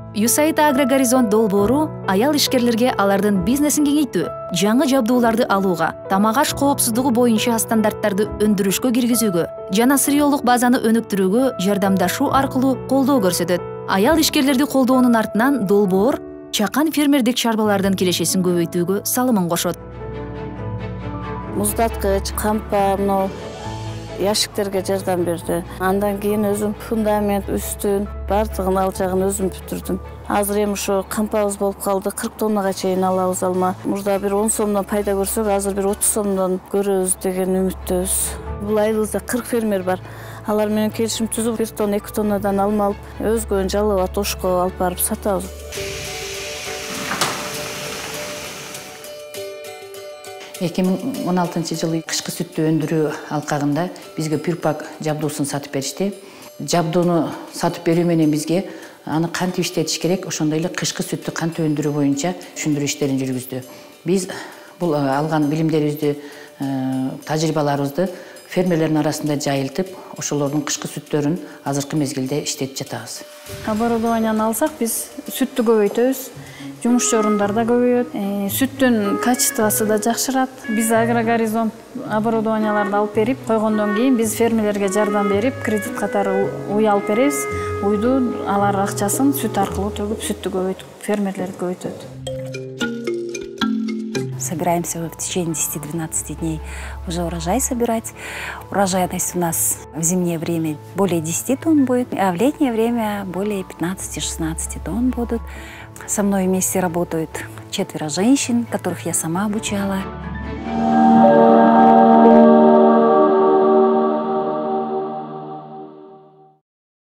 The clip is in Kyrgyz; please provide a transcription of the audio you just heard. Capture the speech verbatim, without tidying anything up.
ю эс эй ай ди Агрогоризонт долбоору аял ишкерлерге алардын бизнесин кеңейтүү, жаңы жабдууларды алууга, тамак аш коопсуздугу боюнча стандарттарды өндүрүшкө киргизүүгө жана сырьёолук базаны өнүктүрүүгө жардамдашуу аркылуу колдоо көрсөтөт. Аял ишкерлерди колдоонун артынан долбоор чакан фермердик чарбалардын кирешесин көбөйтүүгө салымын кошот. Муздаткыч, кампа, мынау яшиктерге жардам берди. Андан кийин өзүм фундамент, үстүн, бардыгын ал жагын өзүм бүтүрдүм. Азыр эми ушу кампабыз болуп калды, кырк тоннага чейин алабыз алма. Мурда бир он сомдон пайда көрсөк, азыр бир отуз сомдон көрөбүз деген үмүттөбүз. Бул айылыбызда кырк фермер бар. Алар менен келишим түзүп, бир тонна, эки тоннадан алма алып, өзгөнү жалып ат ошко алып барып сатабыз. эки миң он алтынчы жылы кышкы сүттү өндүрүү алкагында бизге пюрпак жабдуусун сатып беришти. Жабдууну сатып берүү менен бизге аны кантип иштетиш керек, ошондой эле кышкы сүттү кантип өндүрүү боюнча түшүндүрүү иштерин жүргүздү. Биз бул алган билимдерибизди, тажрыйбаларыбызды фермерлердин арасында жайылтып, ошолордун кышкы сүттөрүн азыркы мезгилде иштетип жатабыз. Оборудованияны алсак, биз сүттү көбөйтөбүз. Жумушчу орундар да көбөйөт, сүттүн качествосу да жакшырат. Биз Агрогоризонт оборудованияларды алып берип койгондон кийин биз фермерлерге жардам берип, кредит катары уй алып беребиз. Уйду алар акчасын сүт аркылуу төгүп, сүттү көбөйтүп, фермерлерди көбөйтөт. Собираемся в течение десяти-двенадцати дней уже урожай собирать. Урожайность у нас в зимнее время более десяти тонн будет, а в летнее время более пятнадцати-шестнадцати тонн будут. Со мной вместе работают четверо женщин, которых я сама обучала.